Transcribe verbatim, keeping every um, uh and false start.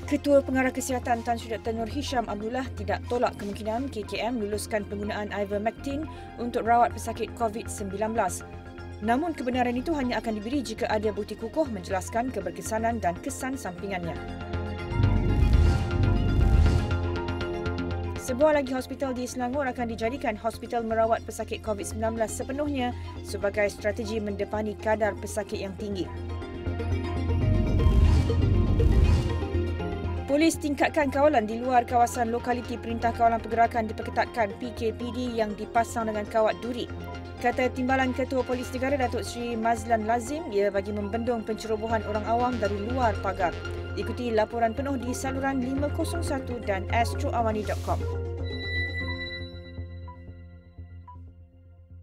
Ketua Pengarah Kesihatan Tan Sri Doktor Nur Hisham Abdullah tidak tolak kemungkinan K K M luluskan penggunaan ivermectin untuk rawat pesakit COVID sembilan belas. Namun kebenaran itu hanya akan diberi jika ada bukti kukuh menjelaskan keberkesanan dan kesan sampingannya. Sebuah lagi hospital di Selangor akan dijadikan hospital merawat pesakit COVID sembilan belas sepenuhnya sebagai strategi mendepani kadar pesakit yang tinggi. Polis tingkatkan kawalan di luar kawasan lokaliti Perintah Kawalan Pergerakan diperketatkan P K P D yang dipasang dengan kawat duri. Kata Timbalan Ketua Polis Negara Datuk Seri Mazlan Lazim, ia bagi membendung pencerobohan orang awam dari luar pagar. Ikuti laporan penuh di saluran lima kosong satu dan astro awani dot com.